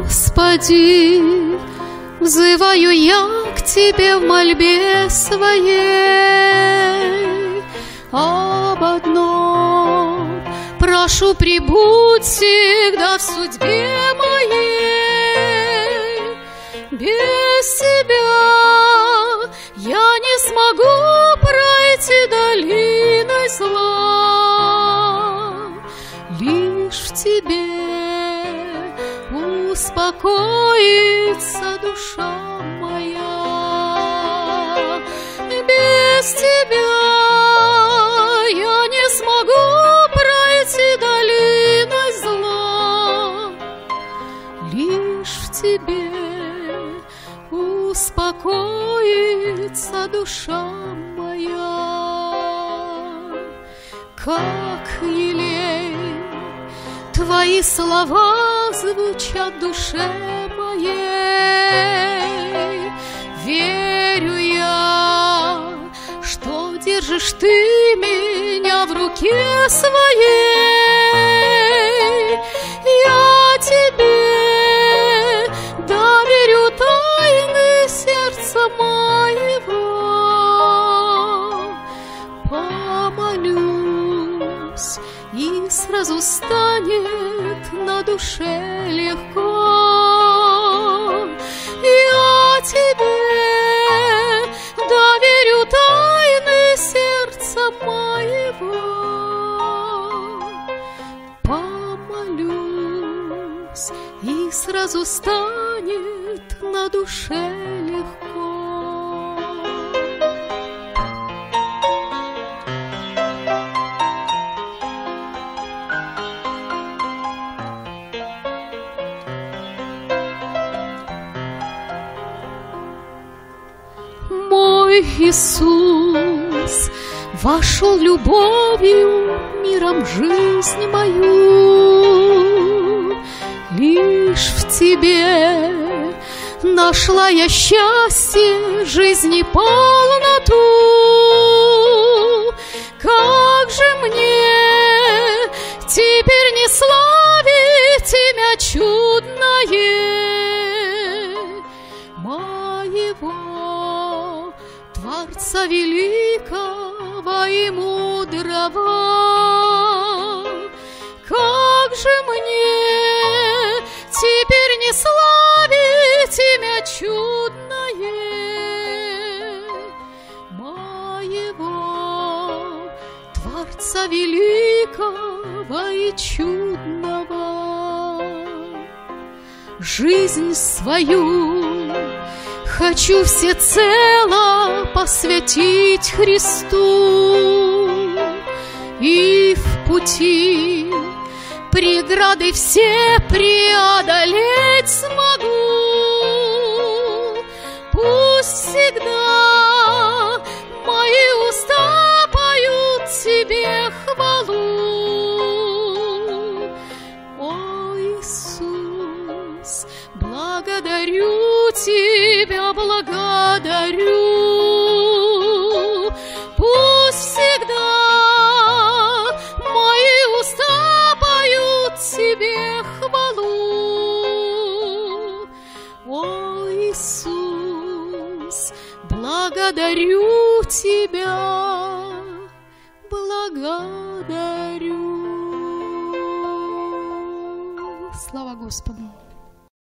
Господи, взываю я к Тебе в мольбе своей. Об одном прошу, прибудь всегда в судьбе моей. Без Тебя я не смогу пройти долиной зла. Лишь в Тебе успокоится душа моя. Без Тебя я не смогу пройти долиной зла. Лишь в Тебе успокоится душа моя. Как елей Твои слова звучат в душе моей. Верю я, что держишь Ты меня в руке своей. Я Тебе доверю тайны сердца моего. Помолюсь, и сразу станет на душе легко. Я Тебе доверю тайны сердца моего. Помолюсь, и сразу станет на душе легко. Мой Иисус вошел любовью, миром в жизнь мою. Лишь в Тебе нашла я счастье, жизни полноту. Как же мне теперь не славить имя чудное моего Творца великого и мудрого? Как же мне теперь не славить имя чудное моего Творца великого и чудного? Жизнь свою хочу всецело посвятить Христу, и в пути преграды все преодолеть смогу. Пусть всегда мои уста поют Тебе хвалу. О, Иисус, благодарю Тебя, благодарю. Пусть всегда мои уста поют Тебе хвалу. О, Иисус, благодарю Тебя, благодарю. Слава Господу!